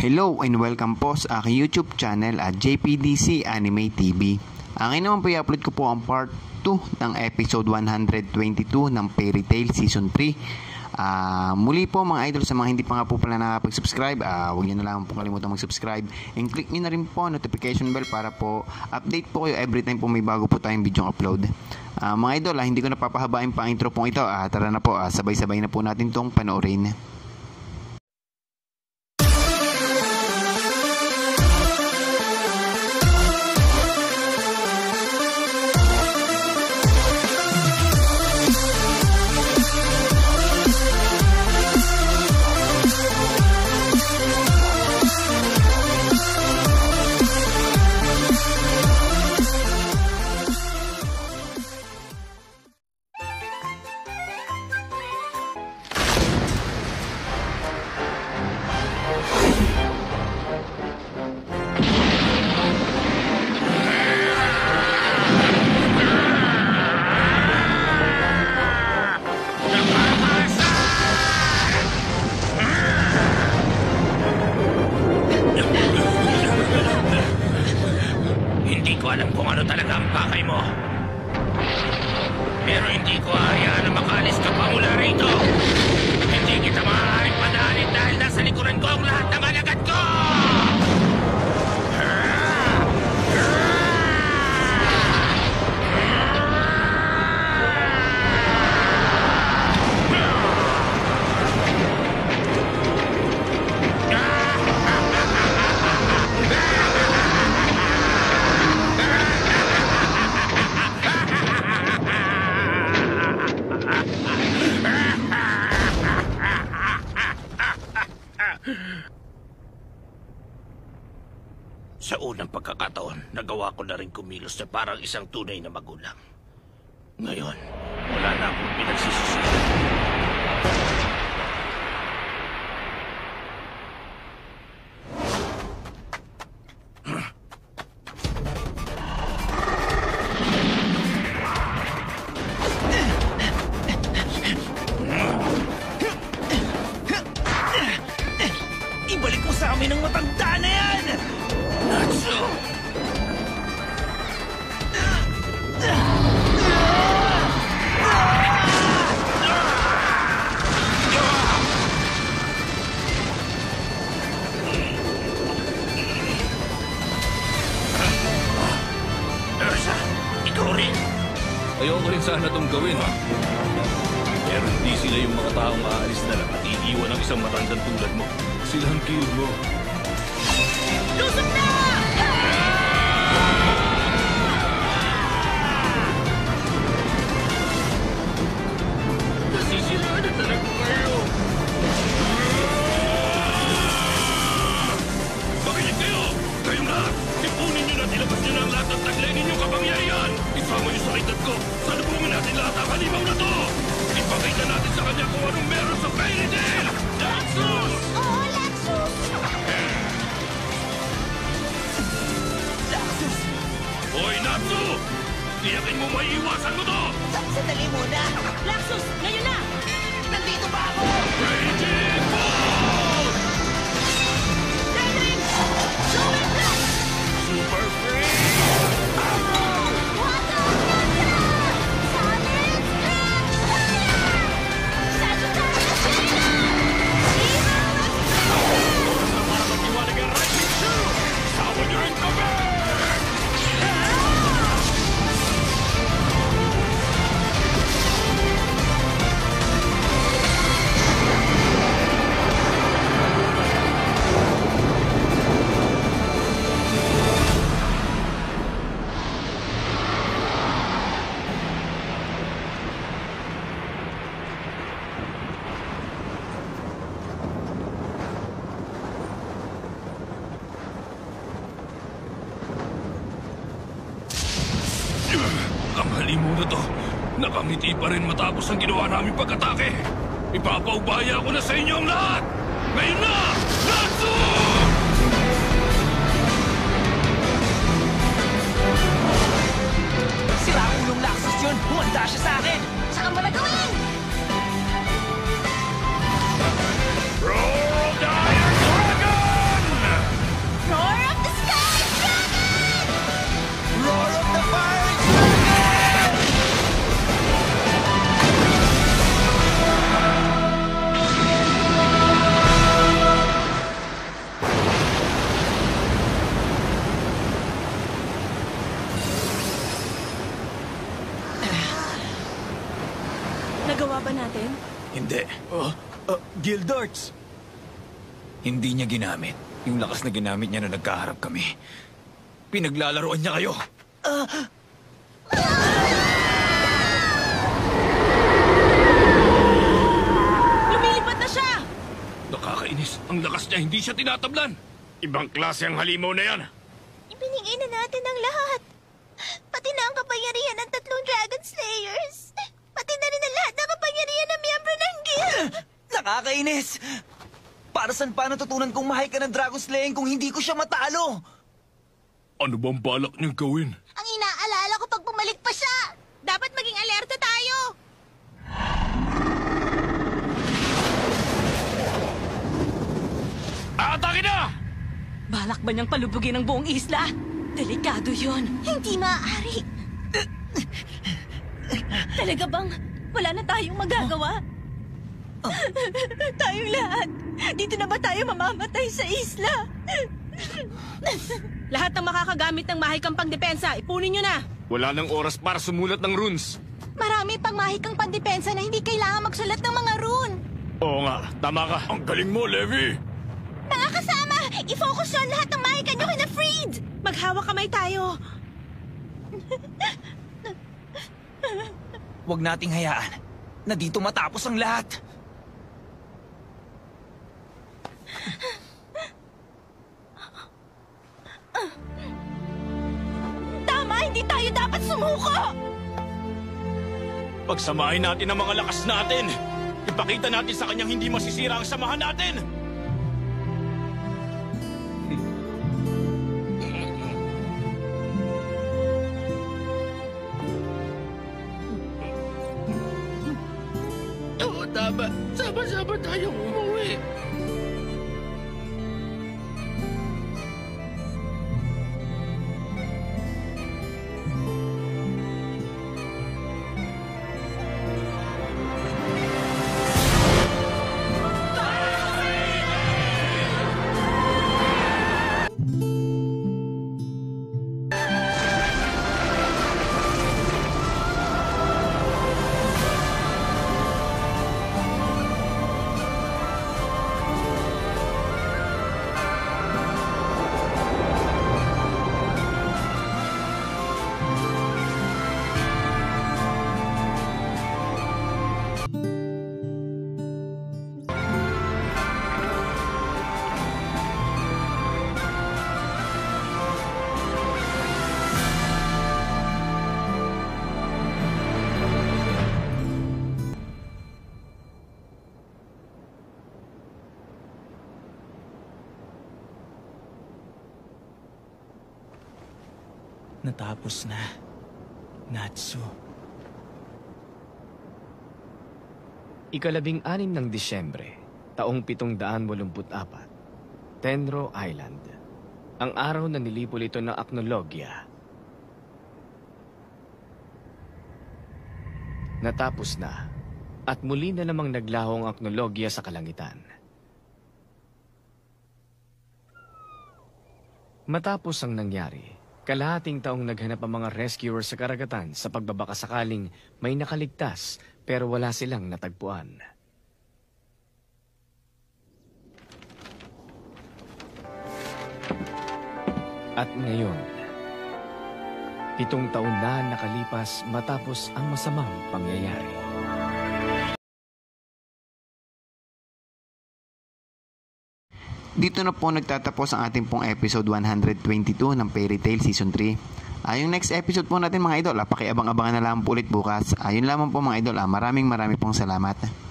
Hello and welcome po sa aking YouTube channel at JPDC Anime TV. Ang naman po i-upload ko po ang part 2 ng episode 122 ng Fairy Tail Season 3. Muli po mga idol, sa mga hindi pa nga po pala nakapag-subscribe, huwag nyo na lang po kalimutan mag-subscribe and click nyo na rin po notification bell para po update po kayo every time po may bago po tayong video upload. Mga idol, hindi ko napapahabain pa ang intro pong ito. Tara na po, sabay-sabay na po natin itong panoorin. Alam kung ano talaga ang pakay mo. Pero hindi ko hayaan na makaalis ka pa mula rito. Hindi kita maaaring padalit dahil nasa likuran ko ang lahat ng alagad ko! Sa unang pagkakataon, nagawa ko na rin kumilos na parang isang tunay na magulang. Ngayon, wala na akong pinagsisisihan. Ibalik mo sa amin ang matanda na yan! Natsu! Ursa, ikaw rin. Ayoko rin sana itong gawin, ha? Pero hindi sila yung mga taong aalis na lang at iiwan ang isang matandang tulad mo. Sila ang kill mo. Lusok na! Nasisilaan na talaga kayo. Makinig kayo! Kayong lahat! Ipunin nyo na at ilabas nyo na ang lahat ng taglay ninyong kapangyarihan! Isama nyo sa edad ko! Salubungin natin lahat ang halimaw na to! Ipakita natin sa kanya kung anong meron sa Fairy Tail! Laxus! Oo, Laxus! Hoy, Natsu! Tiyakin mo maiiwasan mo to! Sandali muna! Laxus! Ngayon na! Nandito ba ako? Raging Ball! Red Ring! Super Blast! Super Free! Water! Solid Strength! Sagittarius Oras na para magtiwalag ang Rising Shoe! Sawa nyo rin kami! Ang halimaw na to, nakangiti pa rin matapos ang ginawa namin pag-atake. Ipapaubaya ko na sa inyo ang lahat! Ngayon na! Natsu! Sira ulong Laxus yun! Humanda siya sa akin! Saan mo na gawin? Roll the Iron Dragon! Ginawa ba natin? Hindi. Gildarts! Hindi niya ginamit. Yung lakas na ginamit niya na nagkaharap kami. Pinaglalaroan niya kayo. Lumilipad na siya! Nakakainis. Ang lakas niya, hindi siya tinatablan. Ibang klase ang halimaw na yan. Ibinigay na natin ang lahat. Pati na ang kapangyarihan ng 3 Dragon Slayers. Pati na rin ang lahat ng kapangyarihan ng miyembro ng guild. Nakakainis! Para saan pa natutunan kong mahay ka ng Dragon Slaying kung hindi ko siya matalo? Ano bang balak niyang gawin? Ang inaalala ko pag bumalik pa siya. Dapat maging alerto tayo. Aatake na! Balak ba niyang palubugin ang buong isla? Delikado yun. Hindi maaari. Talaga bang wala na tayong magagawa? Tayong lahat. Dito na ba tayo mamamatay sa isla? Lahat ng makakagamit ng mahikang pangdepensa, ipunin nyo na. Wala nang oras para sumulat ng runes. Marami pang mahikang pandepensa na hindi kailangan magsulat ng mga rune. Oo nga, tama ka. Ang galing mo, Levi. Mga kasama, i-focus nyo ang lahat ng mahika nyo kina Freed. Maghawak kamay tayo. Huwag nating hayaan na dito matapos ang lahat. Tama, hindi tayo dapat sumuko. Pagsamahin natin ang mga lakas natin. Ipakita natin sa kanyang hindi masisira ang samahan natin. Oo, tama. Sama-sama tayong umuwi. Natapos na, Natsu. Ika-16 ng Disyembre, taong 784, Tenro Island. Ang araw na nilipol ito ng aknologya. Natapos na, at muli na namang naglaho ang aknologya sa kalangitan. Matapos ang nangyari, kalahating taong naghanap ang mga rescuers sa karagatan sa pagbabakasakaling may nakaligtas pero wala silang natagpuan. At ngayon, 7 taon na nakalipas matapos ang masamang pangyayari. Dito na po nagtatapos ang ating pong episode 122 ng Fairy Tail Season 3. Yung next episode po natin mga idol, pakiabang-abangan na lang po ulit bukas. Yun lamang po mga idol, maraming pong salamat.